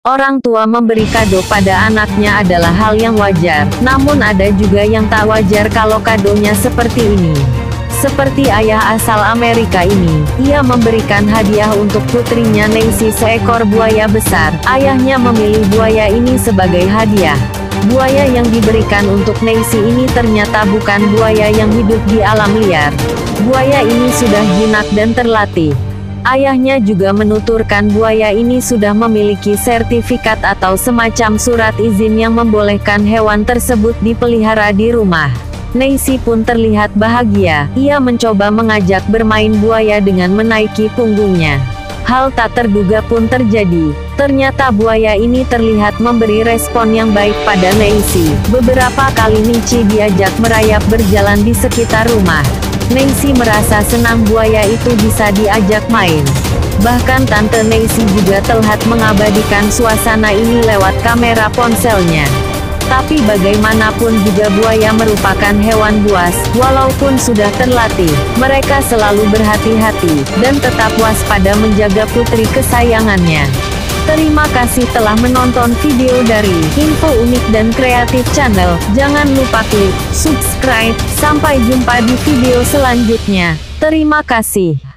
Orang tua memberi kado pada anaknya adalah hal yang wajar, namun ada juga yang tak wajar kalau kadonya seperti ini. Seperti ayah asal Amerika ini, ia memberikan hadiah untuk putrinya Neisy seekor buaya besar. Ayahnya memilih buaya ini sebagai hadiah. Buaya yang diberikan untuk Neisy ini ternyata bukan buaya yang hidup di alam liar. Buaya ini sudah jinak dan terlatih. Ayahnya juga menuturkan buaya ini sudah memiliki sertifikat atau semacam surat izin yang membolehkan hewan tersebut dipelihara di rumah. Neisy pun terlihat bahagia. Ia mencoba mengajak bermain buaya dengan menaiki punggungnya. Hal tak terduga pun terjadi. Ternyata buaya ini terlihat memberi respon yang baik pada Neisy. Beberapa kali Neisy diajak merayap berjalan di sekitar rumah. Neisy merasa senang buaya itu bisa diajak main. Bahkan Tante Neisy juga terlihat mengabadikan suasana ini lewat kamera ponselnya. Tapi bagaimanapun juga buaya merupakan hewan buas, walaupun sudah terlatih. Mereka selalu berhati-hati, dan tetap waspada menjaga putri kesayangannya. Terima kasih telah menonton video dari Info Unik dan Kreatif Channel. Jangan lupa klik subscribe. Sampai jumpa di video selanjutnya. Terima kasih.